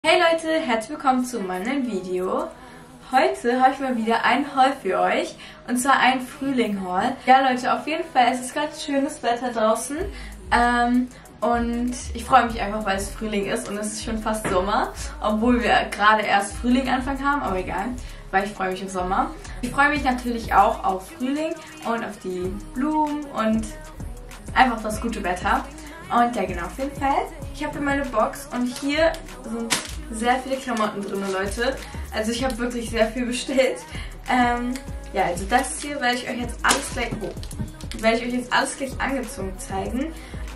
Hey Leute, herzlich willkommen zu meinem Video. Heute habe ich mal wieder ein Haul für euch, und zwar ein Frühling-Haul. Ja Leute, auf jeden Fall, es ist gerade schönes Wetter draußen und ich freue mich einfach, weil es Frühling ist und es ist schon fast Sommer, obwohl wir gerade erst Frühling angefangen haben, aber egal, weil ich freue mich auf Sommer. Ich freue mich natürlich auch auf Frühling und auf die Blumen und einfach das gute Wetter. Und ja genau, auf jeden Fall. Ich habe hier meine Box und hier sind sehr viele Klamotten drin, Leute. Also ich habe wirklich sehr viel bestellt. Ja, also das hier werde ich euch jetzt alles gleich angezogen zeigen.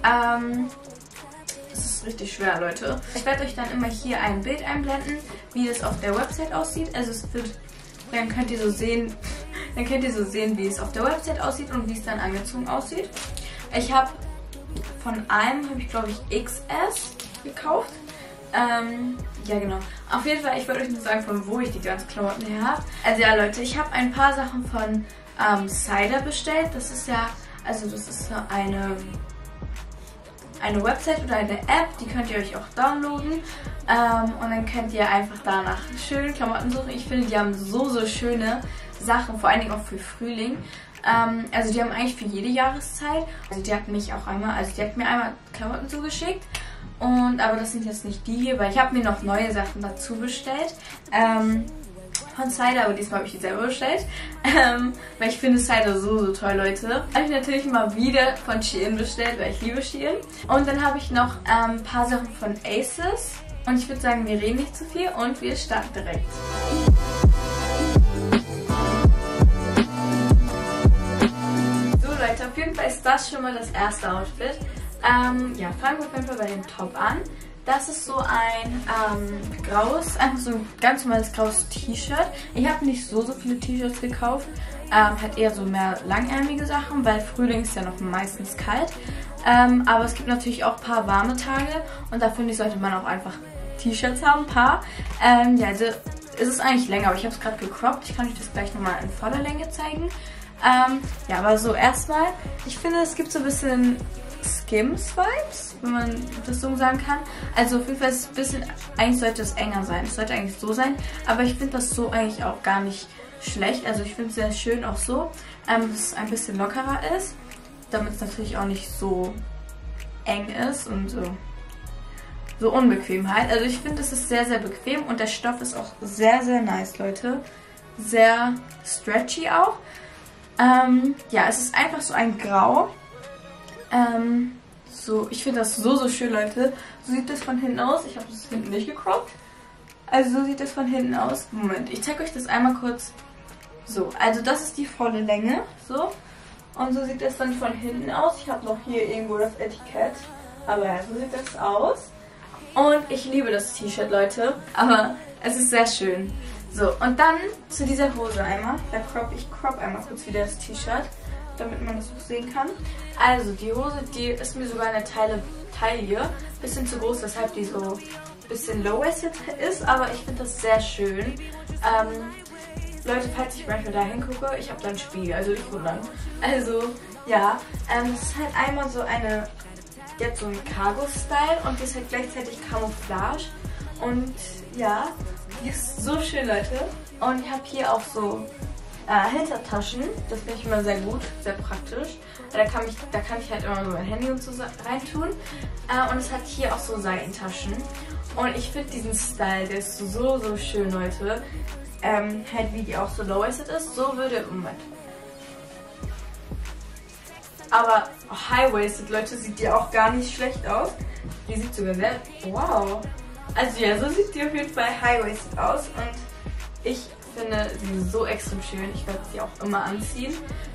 Das ist richtig schwer, Leute. Ich werde euch dann immer hier ein Bild einblenden, wie es auf der Website aussieht. Also es wird, dann könnt ihr so sehen, wie es auf der Website aussieht und wie es dann angezogen aussieht. Ich habe von einem, glaube ich, XS gekauft. Ja genau. Auf jeden Fall, ich wollte euch nur sagen, von wo ich die ganzen Klamotten her habe. Also ja Leute, ich habe ein paar Sachen von Cider bestellt. Das ist ja, also das ist so eine Website oder eine App, die könnt ihr euch auch downloaden. Und dann könnt ihr einfach danach schöne Klamotten suchen. Ich finde, die haben so schöne Sachen, vor allen Dingen auch für Frühling. Also die haben eigentlich für jede Jahreszeit. Also die hat mich auch einmal, die hat mir einmal Klamotten zugeschickt. Aber das sind jetzt nicht die hier, weil ich habe mir noch neue Sachen dazu bestellt. Von Cider, aber diesmal habe ich die selber bestellt. Weil ich finde Cider so toll, Leute. Habe ich natürlich mal wieder von Shein bestellt, weil ich liebe Shein. Und dann habe ich noch ein paar Sachen von Aces. Und ich würde sagen, wir reden nicht zu viel und wir starten direkt. Auf jeden Fall ist das schon mal das erste Outfit. Ja, fangen wir auf jeden Fall bei dem Top an. Das ist so ein graues, einfach so ein ganz normales graues T-Shirt. Ich habe nicht so viele T-Shirts gekauft. Hat eher so mehr langärmige Sachen, weil Frühling ist ja noch meistens kalt. Aber es gibt natürlich auch ein paar warme Tage und da finde ich, sollte man auch einfach T-Shirts haben, ein paar. Ja, also es ist eigentlich länger, aber ich habe es gerade gecroppt. Ich kann euch das gleich nochmal in voller Länge zeigen. Ja, aber so erstmal, ich finde, es gibt so ein bisschen Skims-Vibes, wenn man das so sagen kann. Also auf jeden Fall ist es ein bisschen, eigentlich sollte es enger sein. Es sollte eigentlich so sein, aber ich finde das so eigentlich auch gar nicht schlecht. Also ich finde es sehr schön auch so, dass es ein bisschen lockerer ist, damit es natürlich auch nicht so eng ist und so unbequem halt. Also ich finde, es ist sehr bequem und der Stoff ist auch sehr nice, Leute. Sehr stretchy auch. Ja, es ist einfach so ein Grau. So, ich finde das so schön, Leute. So sieht das von hinten aus. Ich habe das hinten nicht gecroppt. Also so sieht das von hinten aus. Moment, ich zeige euch das einmal kurz. So, also das ist die volle Länge. So. Und so sieht das dann von hinten aus. Ich habe noch hier irgendwo das Etikett. Aber ja, so sieht das aus. Und ich liebe das T-Shirt, Leute. Aber es ist sehr schön. So, und dann zu dieser Hose einmal. Ich crop einmal kurz wieder das T-Shirt, damit man das auch sehen kann. Also, die Hose, die ist mir sogar eine Taille. Bisschen zu groß, weshalb die so ein bisschen low-waisted ist. Aber ich finde das sehr schön. Leute, falls ich manchmal da hingucke, ich habe da einen Spiegel, also nicht wundern. Also, ja, das ist halt einmal so eine, die hat so einen Cargo-Style und die ist halt gleichzeitig Camouflage. Und ja, die ist so schön, Leute. Und ich habe hier auch so Hintertaschen. Das finde ich immer sehr gut, sehr praktisch. Da kann ich halt immer so mein Handy und so reintun. Und es hat hier auch so Seitentaschen. Und ich finde diesen Style, der ist so schön, Leute. Halt wie die auch so low-waisted ist. So würde, Moment. Aber high-waisted, Leute, sieht die auch gar nicht schlecht aus. Die sieht sogar sehr, wow. Also ja, so sieht die auf jeden Fall high-waisted aus und ich finde sie so extrem schön. Ich werde sie auch immer anziehen.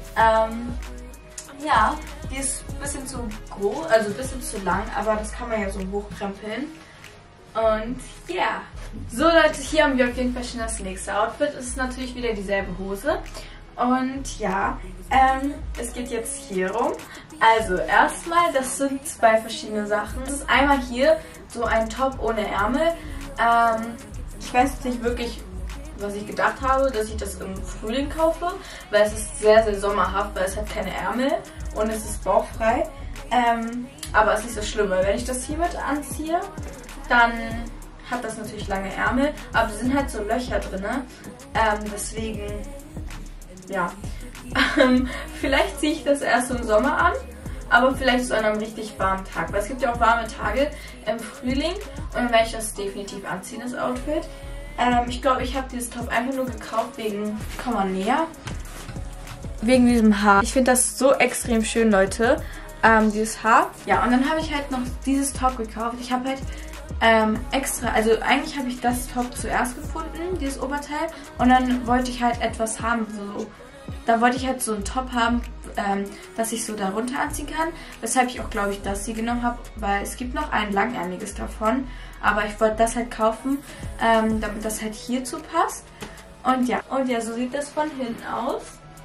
Ja, die ist ein bisschen zu groß, also ein bisschen zu lang, aber das kann man ja so hochkrempeln. Und ja. So Leute, hier haben wir auf jeden Fall schon das nächste Outfit. Es ist natürlich wieder dieselbe Hose. Und ja, es geht jetzt hier rum. Also erstmal, das sind zwei verschiedene Sachen. Das ist einmal hier so ein Top ohne Ärmel. Ich weiß jetzt nicht wirklich, was ich gedacht habe, dass ich das im Frühling kaufe, weil es ist sehr sommerhaft, weil es hat keine Ärmel und es ist bauchfrei. Aber es ist nicht so schlimm, weil wenn ich das hiermit anziehe, dann hat das natürlich lange Ärmel, aber da sind halt so Löcher drin. Deswegen, ja. Vielleicht ziehe ich das erst im Sommer an, aber vielleicht so an einem richtig warmen Tag. Weil es gibt ja auch warme Tage im Frühling und dann werde ich das definitiv anziehen, das Outfit. Ich glaube, ich habe dieses Top einfach nur gekauft wegen, komm mal näher, wegen diesem Haar. Ich finde das so extrem schön, Leute, dieses Haar. Ja, und dann habe ich halt noch dieses Top gekauft. Ich habe halt extra, also eigentlich habe ich das Top zuerst gefunden, dieses Oberteil. Und dann wollte ich halt etwas haben, so, da wollte ich halt so einen Top haben, dass ich so darunter anziehen kann. Weshalb ich auch, glaube ich, das hier genommen habe, weil es gibt noch ein langärmeliges davon. Aber ich wollte das halt kaufen, damit das halt hierzu passt. Und ja, so sieht das von hinten aus.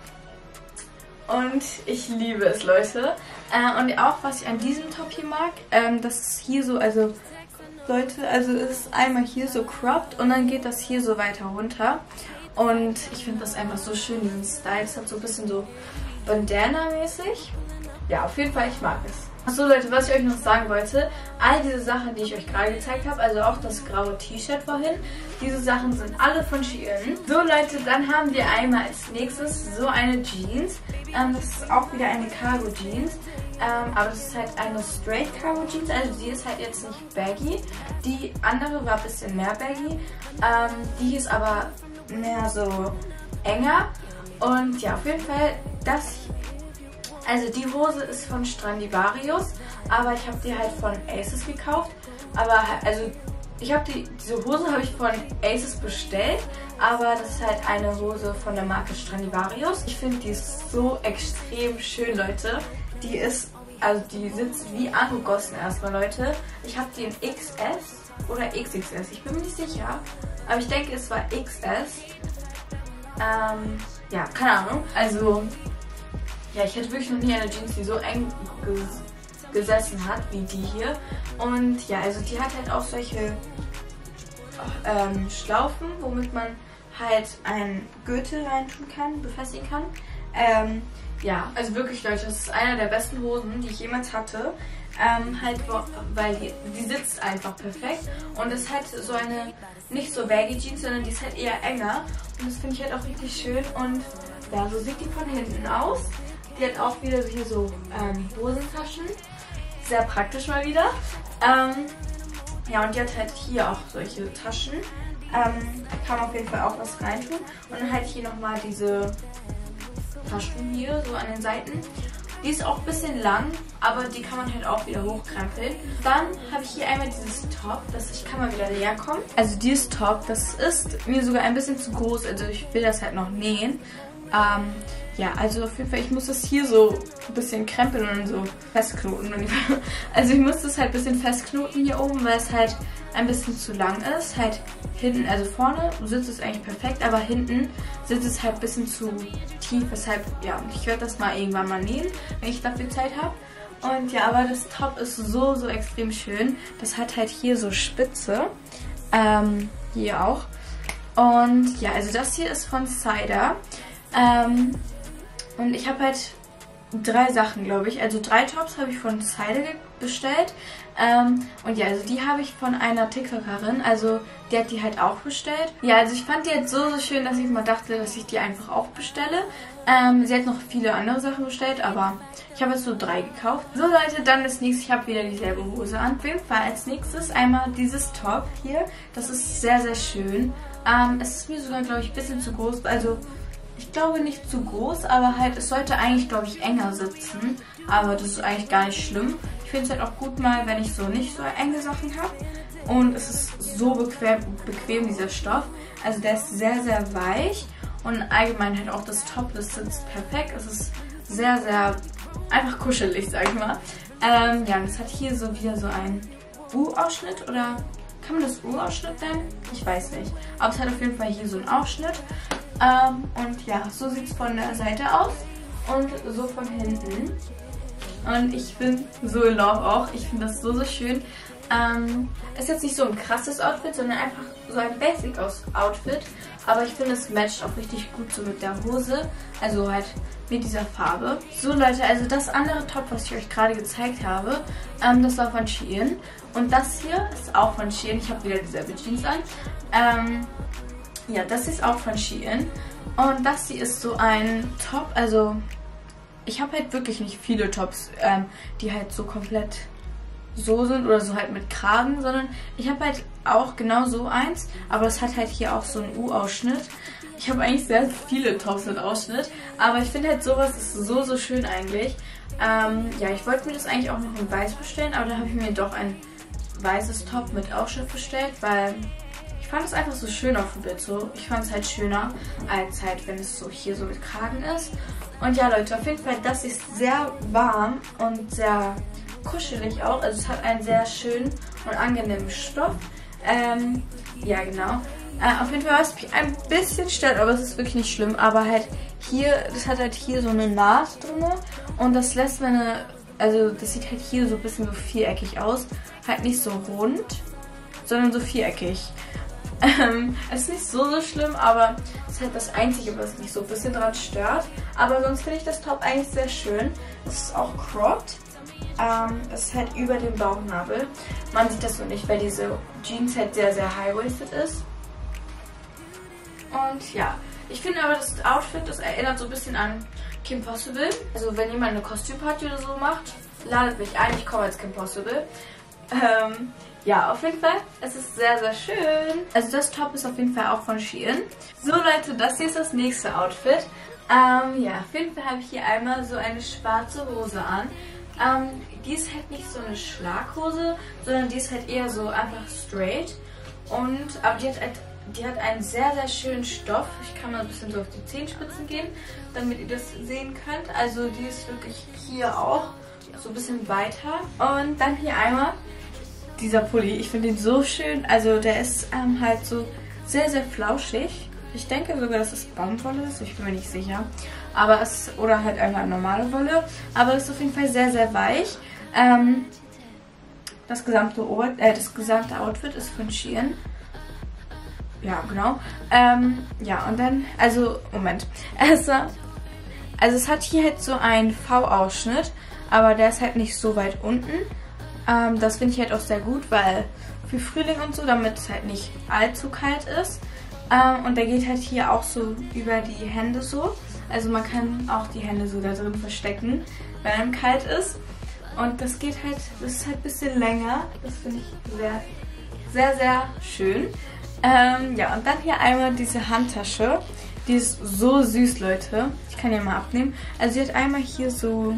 Und ich liebe es, Leute. Und auch, was ich an diesem Top hier mag, das ist hier so, also Leute, also es ist einmal hier so cropped und dann geht das hier so weiter runter. Und ich finde das einfach so schön, diesen Style. Es hat so ein bisschen so Bandana-mäßig. Ja, auf jeden Fall, ich mag es. Achso, Leute, was ich euch noch sagen wollte, all diese Sachen, die ich euch gerade gezeigt habe, also auch das graue T-Shirt vorhin, diese Sachen sind alle von Shein. So, Leute, dann haben wir einmal als nächstes so eine Jeans. Das ist auch wieder eine Cargo-Jeans, aber das ist halt eine Straight Cargo-Jeans, also die ist halt jetzt nicht baggy. Die andere war ein bisschen mehr baggy, die ist aber mehr so enger. Und ja, auf jeden Fall, also die Hose ist von Stradivarius, aber ich habe die halt von Asos gekauft. Aber also ich habe diese Hose habe ich von Asos bestellt, aber das ist halt eine Hose von der Marke Stradivarius. Ich finde, die ist so extrem schön, Leute. Die ist, also die sitzt wie angegossen erstmal, Leute. Ich habe die in XS oder XXS, ich bin mir nicht sicher, aber ich denke, es war XS. Ja, keine Ahnung. Also ja, ich hätte wirklich noch nie eine Jeans, die so eng gesessen hat, wie die hier. Und ja, also die hat halt auch solche Schlaufen, womit man halt einen Gürtel reintun kann, befestigen kann. Ja, also wirklich, Leute, das ist einer der besten Hosen, die ich jemals hatte. Halt, weil die sitzt einfach perfekt. Und es ist halt so eine, nicht so baggy Jeans, sondern die ist halt eher enger. Und das finde ich halt auch richtig schön. Und ja, so sieht die von hinten aus. Die hat auch wieder hier so Hosentaschen. Sehr praktisch mal wieder. Ja, und die hat halt hier auch solche Taschen. Da kann man auf jeden Fall auch was reintun. Und dann halt hier nochmal diese Taschen hier, so an den Seiten. Die ist auch ein bisschen lang, aber die kann man halt auch wieder hochkrempeln. Dann habe ich hier einmal dieses Top, ich kann mal wieder näher kommen. Also dieses Top, das ist mir sogar ein bisschen zu groß, also ich will das halt noch nähen. Ja, also auf jeden Fall, ich muss das hier so ein bisschen krempeln und so festknoten. Also ich muss das halt ein bisschen festknoten hier oben, weil es halt ein bisschen zu lang ist. Halt hinten, also vorne sitzt es eigentlich perfekt, aber hinten sitzt es halt ein bisschen zu tief. Weshalb, ja, ich werde das mal irgendwann mal nähen, wenn ich dafür Zeit habe. Und ja, aber das Top ist so extrem schön. Das hat halt hier so Spitze. Hier auch. Und ja, also das hier ist von Cider. Und ich habe halt 3 Sachen, glaube ich. Also 3 Tops habe ich von Cider bestellt. Und ja, also die habe ich von einer TikTokerin. Also die hat die halt auch bestellt. Ja, also ich fand die halt so schön, dass ich mal dachte, dass ich die einfach auch bestelle. Sie hat noch viele andere Sachen bestellt, aber ich habe jetzt so 3 gekauft. So, Leute, dann das nächste. Ich habe wieder dieselbe Hose an. Auf jeden Fall als nächstes einmal dieses Top hier. Das ist sehr schön. Es ist mir sogar, glaube ich, ein bisschen zu groß. Also ich glaube nicht zu groß, aber halt, es sollte eigentlich, glaube ich, enger sitzen. Aber das ist eigentlich gar nicht schlimm. Ich finde es halt auch gut mal, wenn ich so nicht so enge Sachen habe. Und es ist so bequem, dieser Stoff. Also der ist sehr weich. Und allgemein halt auch das Top, das sitzt perfekt. Es ist sehr einfach kuschelig, sag ich mal. Ja, und es hat hier so wieder so einen U-Ausschnitt oder kann man das U-Ausschnitt nennen? Ich weiß nicht. Aber es hat auf jeden Fall hier so einen Ausschnitt. Und ja, so sieht es von der Seite aus und so von hinten. Und ich bin so in Love auch. Ich finde das so schön. Ist jetzt nicht so ein krasses Outfit, sondern einfach so ein Basic-Outfit. Aber ich finde, es matcht auch richtig gut so mit der Hose. Also halt mit dieser Farbe. So Leute, also das andere Top, was ich euch gerade gezeigt habe, das war von Shein. Und das hier ist auch von Shein. Ich habe wieder dieselbe Jeans an. Ja, das ist auch von Shein. Und das hier ist so ein Top. Also ich habe halt wirklich nicht viele Tops, die halt so komplett so sind oder so halt mit Kragen, sondern ich habe halt auch genau so eins, aber es hat halt hier auch so einen U-Ausschnitt. Ich habe eigentlich sehr viele Tops mit Ausschnitt, aber ich finde halt sowas ist so schön eigentlich. Ja, ich wollte mir das eigentlich auch noch in weiß bestellen, aber dann habe ich mir doch ein weißes Top mit Ausschnitt bestellt, weil ich fand es einfach so schön auf dem Bild so. Ich fand es halt schöner, als halt, wenn es so hier so mit Kragen ist. Und ja Leute, auf jeden Fall, das ist sehr warm und sehr kuschelig auch. Also es hat einen sehr schönen und angenehmen Stoff. Ja, genau. Auf jeden Fall, was mich ein bisschen stört, aber es ist wirklich nicht schlimm, aber halt hier, das hat halt hier so eine Naht drin und das lässt meine, also das sieht halt hier so ein bisschen so viereckig aus. Halt nicht so rund, sondern so viereckig. Es ist nicht so schlimm, aber es ist halt das Einzige, was mich so ein bisschen dran stört. Aber sonst finde ich das Top eigentlich sehr schön. Es ist auch cropped. Es ist halt über dem Bauchnabel. Man sieht das so nicht, weil diese Jeans halt sehr high-waisted ist. Und ja, ich finde aber das Outfit, das erinnert so ein bisschen an Kim Possible. Also wenn jemand eine Kostümparty oder so macht, ladet mich ein, ich komme als Kim Possible. Ja, auf jeden Fall, es ist sehr schön. Also das Top ist auf jeden Fall auch von Shein. So Leute, das hier ist das nächste Outfit. Ja, auf jeden Fall habe ich hier einmal so eine schwarze Hose an. Die ist halt nicht so eine Schlaghose, sondern die ist halt eher so einfach straight. Aber die hat einen sehr schönen Stoff. Ich kann mal ein bisschen so auf die Zehenspitzen gehen, damit ihr das sehen könnt. Also die ist wirklich hier auch so ein bisschen weiter. Und dann hier einmal dieser Pulli. Ich finde den so schön. Also der ist halt so sehr flauschig. Ich denke sogar, dass es Baumwolle ist. Ich bin mir nicht sicher. Aber oder halt einfach normale Wolle. Aber es ist auf jeden Fall sehr weich. Das gesamte Outfit ist von Shein. Ja, genau. Ja, und dann, also, Moment. Also es hat hier halt so einen V-Ausschnitt, aber der ist halt nicht so weit unten. Das finde ich halt auch sehr gut, weil für Frühling und so, damit es halt nicht allzu kalt ist. Und der geht halt hier auch so über die Hände so. Also man kann auch die Hände so da drin verstecken, wenn einem kalt ist. Und das geht halt, das ist halt ein bisschen länger. Das finde ich sehr schön. Ja, und dann hier einmal diese Handtasche. Die ist so süß, Leute. Ich kann die mal abnehmen. Also sie hat einmal hier so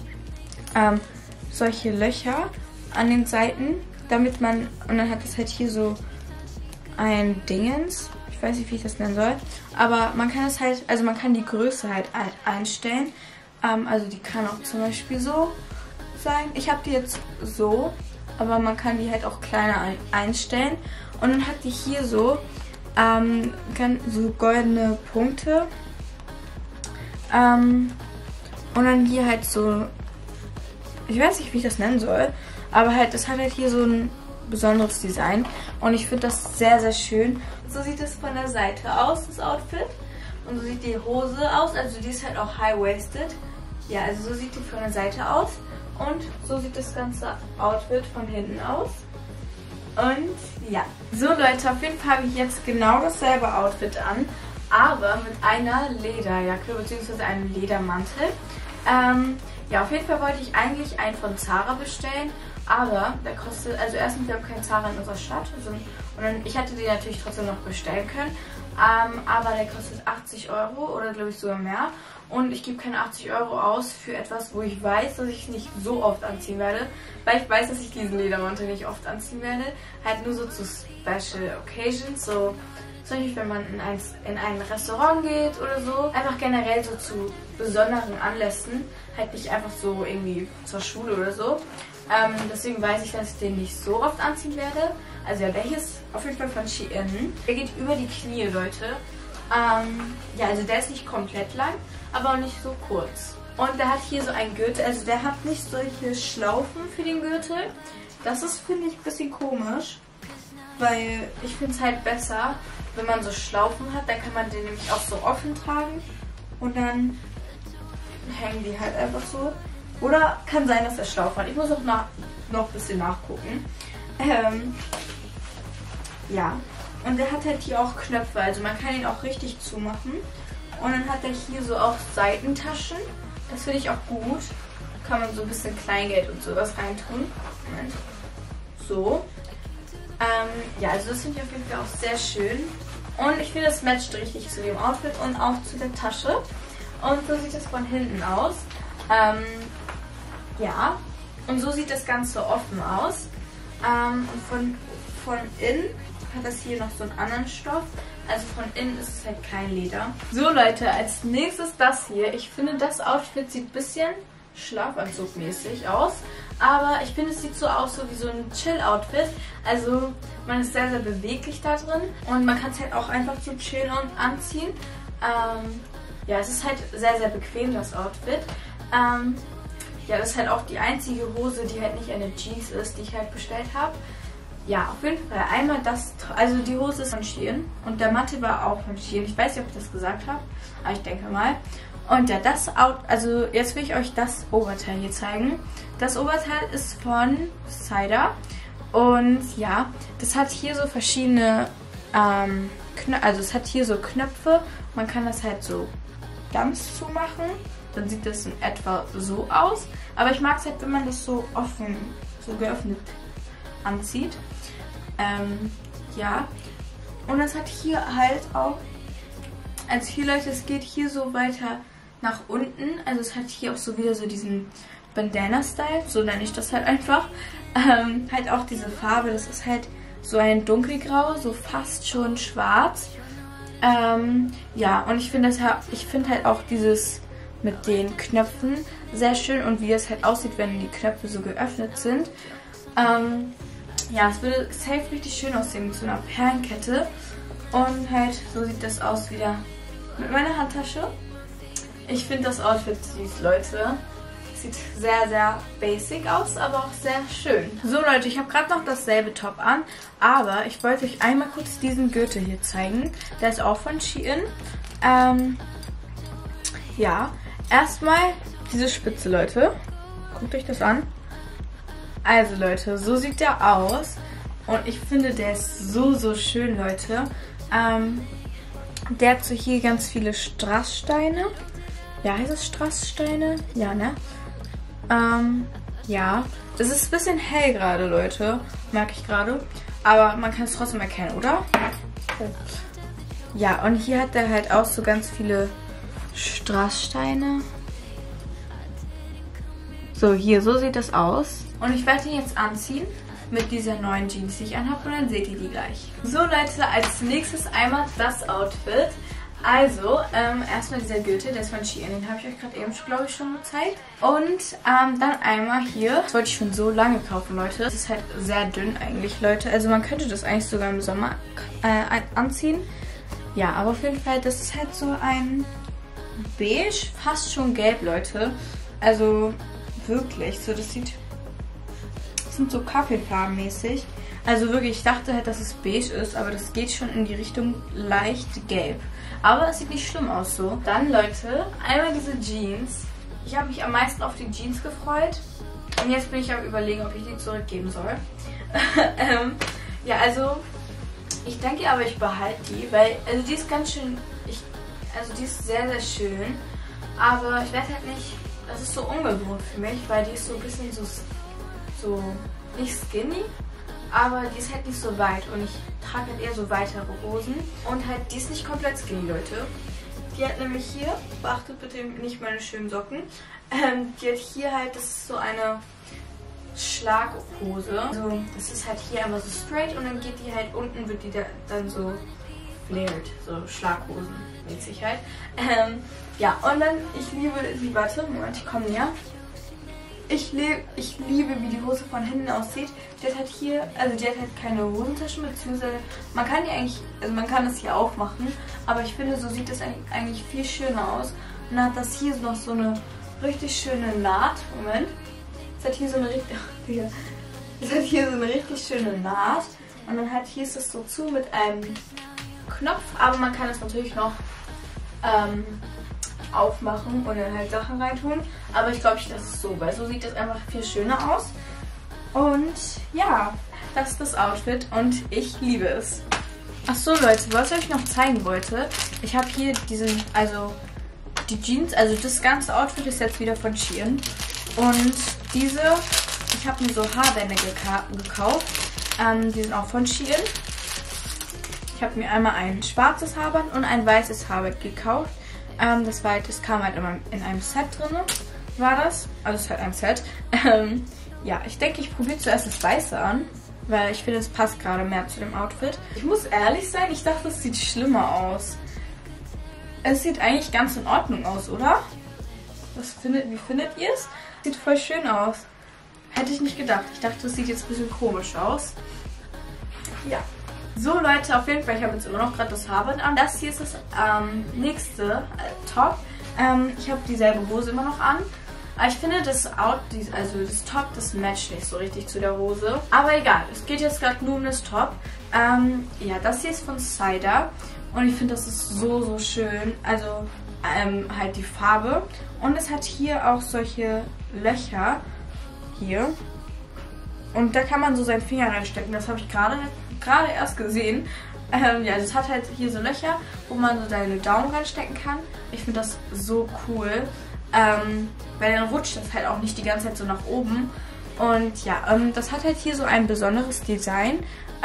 solche Löcher an den Seiten, damit man, und dann hat es halt hier so ein Dingens. Ich weiß nicht, wie ich das nennen soll. Aber man kann es halt, also man kann die Größe halt einstellen. Also die kann auch zum Beispiel so sein. Ich habe die jetzt so, aber man kann die halt auch kleiner einstellen. Und dann hat die hier so, so goldene Punkte. Und dann hier halt so, ich weiß nicht, wie ich das nennen soll, aber halt, das hat halt hier so ein besonderes Design. Und ich finde das sehr schön. So sieht es von der Seite aus, das Outfit. Und so sieht die Hose aus, also die ist halt auch high-waisted. Ja, also so sieht die von der Seite aus. Und so sieht das ganze Outfit von hinten aus. Und ja, so Leute, auf jeden Fall habe ich jetzt genau dasselbe Outfit an, aber mit einer Lederjacke bzw. einem Ledermantel. Ja, auf jeden Fall wollte ich eigentlich einen von Zara bestellen, aber der kostet, also erstens, wir haben keinen Zara in unserer Stadt, und dann, ich hätte den natürlich trotzdem noch bestellen können, aber der kostet 80 € oder glaube ich sogar mehr. Und ich gebe keine 80 € aus für etwas, wo ich weiß, dass ich es nicht so oft anziehen werde. Weil ich weiß, dass ich diesen Ledermantel nicht oft anziehen werde. Halt nur so zu Special Occasions. So zum Beispiel, wenn man in ein Restaurant geht oder so. Einfach generell so zu besonderen Anlässen. Halt nicht einfach so irgendwie zur Schule oder so. Deswegen weiß ich, dass ich den nicht so oft anziehen werde. Also ja, der hier ist auf jeden Fall von Shein. Der geht über die Knie, Leute. Ja, also der ist nicht komplett lang, aber auch nicht so kurz. Und der hat hier so einen Gürtel, also der hat nicht solche Schlaufen für den Gürtel. Das ist, finde ich, ein bisschen komisch. Weil ich finde es halt besser, wenn man so Schlaufen hat. Dann kann man den nämlich auch so offen tragen. Und dann hängen die halt einfach so. Oder kann sein, dass er Schlaufen hat. Ich muss auch noch ein bisschen nachgucken. Ja. Und der hat halt hier auch Knöpfe. Also man kann ihn auch richtig zumachen. Und dann hat er hier so auch Seitentaschen. Das finde ich auch gut. Kann man so ein bisschen Kleingeld und sowas reintun. Moment. So. Ja, also das finde ich auf jeden Fall auch sehr schön. Und ich finde, das matcht richtig zu dem Outfit und auch zu der Tasche. Und so sieht das von hinten aus. Ja. Und so sieht das Ganze offen aus. Und von innen hat das hier noch so einen anderen Stoff. Also von innen ist es halt kein Leder. So Leute, als nächstes das hier. Ich finde, das Outfit sieht ein bisschen Schlafanzugmäßig aus. Aber ich finde, es sieht so aus, so wie so ein Chill-Outfit. Also man ist sehr, sehr beweglich da drin. Und man kann es halt auch einfach so chillen und anziehen. Ja, es ist halt sehr, sehr bequem, das Outfit. Ja, das ist halt auch die einzige Hose, die halt nicht eine Jeans ist, die ich halt bestellt habe. Ja, auf jeden Fall. Einmal das, also die Hose ist von Shein und der Mantel war auch von Shein. Ich weiß nicht, ob ich das gesagt habe, aber ich denke mal. Und ja, also jetzt will ich euch das Oberteil hier zeigen. Das Oberteil ist von Cider und ja, das hat hier so verschiedene, also es hat hier so Knöpfe. Man kann das halt so ganz zumachen. Dann sieht das in etwa so aus. Aber ich mag es halt, wenn man das so offen, so geöffnet anzieht. Ja. Und das hat hier halt auch, also hier Leute, es geht hier so weiter nach unten. Also es hat hier auch so wieder so diesen Bandana-Style, so nenne ich das halt einfach. Halt auch diese Farbe, das ist halt so ein dunkelgrau, so fast schon schwarz. Ja, und ich finde halt auch dieses mit den Knöpfen sehr schön und wie es halt aussieht, wenn die Knöpfe so geöffnet sind. Ja, es würde safe richtig schön aussehen mit so einer Perlenkette. Und halt, so sieht das aus wieder mit meiner Handtasche. Ich finde das Outfit süß, Leute. Sieht sehr, sehr basic aus, aber auch sehr schön. So Leute, ich habe gerade noch dasselbe Top an, aber ich wollte euch einmal kurz diesen Gürtel hier zeigen. Der ist auch von Shein. Ja, erstmal diese Spitze, Leute. Guckt euch das an. Also Leute, so sieht der aus. Und ich finde, der ist so, so schön, Leute. Der hat so hier ganz viele Strasssteine. Ja, heißt es Strasssteine? Ja, ne? Ja. Es ist ein bisschen hell gerade, Leute. Merke ich gerade. Aber man kann es trotzdem erkennen, oder? Ja, und hier hat er halt auch so ganz viele Strasssteine. So, hier, so sieht das aus. Und ich werde ihn jetzt anziehen mit dieser neuen Jeans, die ich anhabe. Und dann seht ihr die gleich. So, Leute, als nächstes einmal das Outfit. Also, erstmal dieser Gürtel, der ist von Shein. Den habe ich euch gerade eben, glaube ich, schon gezeigt. Und dann einmal hier. Das wollte ich schon so lange kaufen, Leute. Das ist halt sehr dünn eigentlich, Leute. Also man könnte das eigentlich sogar im Sommer anziehen. Ja, aber auf jeden Fall, das ist halt so ein beige, fast schon gelb, Leute. Also wirklich, so das sind so Kaffeefarbenmäßig. Also wirklich, ich dachte halt, dass es beige ist, aber das geht schon in die Richtung leicht gelb. Aber es sieht nicht schlimm aus so. Dann, Leute, einmal diese Jeans. Ich habe mich am meisten auf die Jeans gefreut. Und jetzt bin ich am Überlegen, ob ich die zurückgeben soll. Ja, also ich denke aber, ich behalte die, weil, also die ist ganz schön, also die ist sehr, sehr schön. Aber ich weiß halt nicht, das ist so ungewohnt für mich, weil die ist so ein bisschen so nicht skinny. Aber die ist halt nicht so weit und ich trage halt eher so weitere Hosen. Und halt, die ist nicht komplett skinny, Leute. Die hat nämlich hier, beachtet bitte nicht meine schönen Socken, die hat hier halt, das ist so eine Schlaghose. Also das ist halt hier einmal so straight und dann geht die halt unten, wird die dann so flared, so Schlaghosen-mäßig halt. Ja, und dann, ich liebe sie, warte, Moment, ich komme näher. Ich liebe, wie die Hose von hinten aussieht. Die hat halt hier, also die hat halt keine Hosentaschen, beziehungsweise man kann die eigentlich, also man kann das hier aufmachen, aber ich finde, so sieht das eigentlich viel schöner aus. Und dann hat das hier noch so eine richtig schöne Naht. Moment. Es hat hier so eine richtig, Das hat hier so eine richtig schöne Naht. Und dann halt hier ist es so zu mit einem Knopf. Aber man kann es natürlich noch aufmachen und dann halt Sachen reintun. Aber ich glaube, ich lasse es so, weil so sieht das einfach viel schöner aus. Und ja, das ist das Outfit und ich liebe es. Ach so Leute, was ich euch noch zeigen wollte. Ich habe hier die Jeans, also das ganze Outfit ist jetzt wieder von Shein. Und ich habe mir so Haarbänder gekauft. Die sind auch von Shein. Ich habe mir einmal ein schwarzes Haarband und ein weißes Haarband gekauft. Das kam halt immer in einem Set drin, war das. Also es ist halt ein Set. Ja, ich denke, ich probiere zuerst das Weiße an, weil ich finde, es passt gerade mehr zu dem Outfit. Ich muss ehrlich sein, ich dachte, es sieht schlimmer aus. Es sieht eigentlich ganz in Ordnung aus, oder? Wie findet ihr es? Sieht voll schön aus. Hätte ich nicht gedacht. Ich dachte, es sieht jetzt ein bisschen komisch aus. Ja. So Leute, auf jeden Fall, ich habe jetzt immer noch gerade das Haarband an. Das hier ist das nächste Top. Ich habe dieselbe Hose immer noch an. Aber ich finde, das Top, das matcht nicht so richtig zu der Hose. Aber egal, es geht jetzt gerade nur um das Top. Ja, das hier ist von Cider. Und ich finde, das ist so, so schön. Also, halt die Farbe. Und es hat hier auch solche Löcher. Hier. Und da kann man so seinen Finger reinstecken. Das habe ich gerade erst gesehen. Ja, das hat halt hier so Löcher, wo man so seine Daumen reinstecken kann. Ich finde das so cool. Weil dann rutscht das halt auch nicht die ganze Zeit so nach oben. Und ja, das hat halt hier so ein besonderes Design.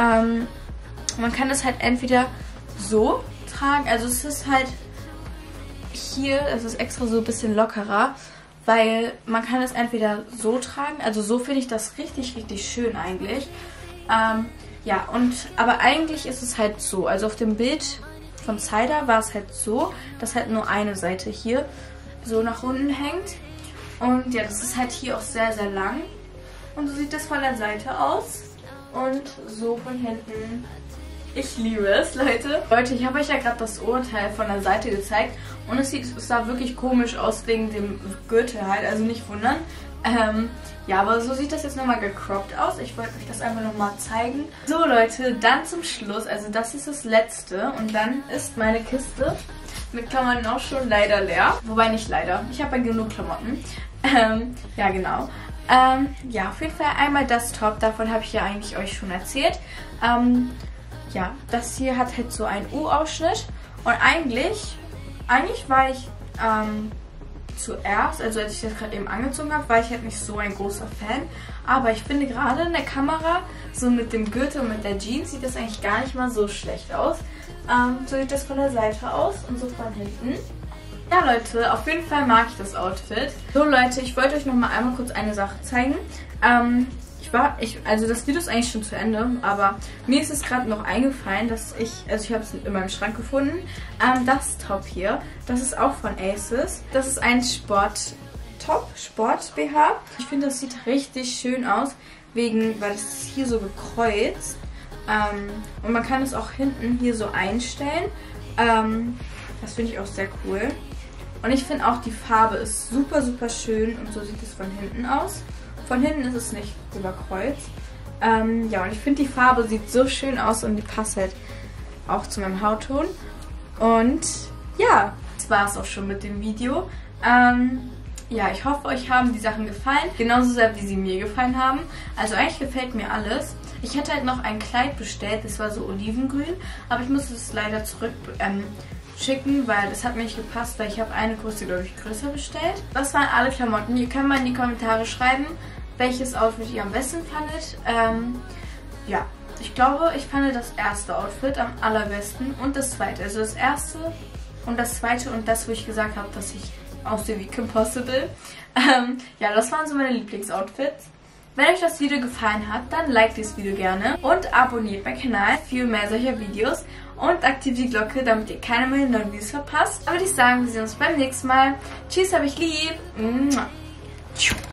Man kann das halt entweder so tragen. Also es ist halt hier, es ist extra so ein bisschen lockerer. Weil man kann es entweder so tragen. Also so finde ich das richtig, richtig schön eigentlich. Ja, aber eigentlich ist es halt so. Also auf dem Bild von Cider war es halt so, dass halt nur eine Seite hier so nach unten hängt. Und ja, das ist halt hier auch sehr, sehr lang. Und so sieht das von der Seite aus. Und so von hinten. Ich liebe es, Leute. Leute, ich habe euch ja gerade das Oberteil von der Seite gezeigt. Und es sah wirklich komisch aus wegen dem Gürtel halt. Also nicht wundern. Ja, aber so sieht das jetzt nochmal gecroppt aus. Ich wollte euch das einfach nochmal zeigen. So Leute, dann zum Schluss. Also das ist das letzte. Und dann ist meine Kiste mit Klamotten auch schon leider leer. Wobei nicht leider. Ich habe ja genug Klamotten. Ja, genau. Ja, auf jeden Fall einmal das Top. Davon habe ich ja eigentlich euch schon erzählt. Ja, das hier hat halt so einen U-Ausschnitt. Und eigentlich war ich zuerst, also als ich das gerade eben angezogen habe, war ich halt nicht so ein großer Fan. Aber ich finde gerade in der Kamera, so mit dem Gürtel und mit der Jeans, sieht das eigentlich gar nicht mal so schlecht aus. So sieht das von der Seite aus und so von hinten. Ja Leute, auf jeden Fall mag ich das Outfit. So Leute, ich wollte euch noch mal einmal kurz eine Sache zeigen. Also das Video ist eigentlich schon zu Ende, aber mir ist es gerade noch eingefallen, dass ich habe es in meinem Schrank gefunden, das Top hier, das ist auch von ASOS. Das ist ein Sport-Top, Sport-BH. Ich finde, das sieht richtig schön aus, weil es ist hier so gekreuzt. Und man kann es auch hinten hier so einstellen. Das finde ich auch sehr cool. Und ich finde auch, die Farbe ist super, super schön und so sieht es von hinten aus. Von hinten ist es nicht überkreuzt. Ja, und ich finde, die Farbe sieht so schön aus und die passt halt auch zu meinem Hautton. Und ja, das war es auch schon mit dem Video. Ja, ich hoffe, euch haben die Sachen gefallen. Genauso sehr, wie sie mir gefallen haben. Also eigentlich gefällt mir alles. Ich hätte halt noch ein Kleid bestellt, das war so olivengrün. Aber ich musste es leider zurück schicken, weil das hat mir nicht gepasst, weil ich habe eine Größe, glaube ich, größer bestellt. Das waren alle Klamotten. Ihr könnt mal in die Kommentare schreiben, welches Outfit ihr am besten fandet. Ja, ich glaube, ich fand das erste Outfit am allerbesten und das zweite. Also das erste und das zweite und das, wo ich gesagt habe, dass ich aussehe wie Kim Possible. Ja, das waren so meine Lieblingsoutfits. Wenn euch das Video gefallen hat, dann liked das Video gerne und abonniert meinen Kanal für mehr solcher Videos und aktiviert die Glocke, damit ihr keine mehr neuen Videos verpasst. Aber würde ich sagen, wir sehen uns beim nächsten Mal. Tschüss, hab ich lieb.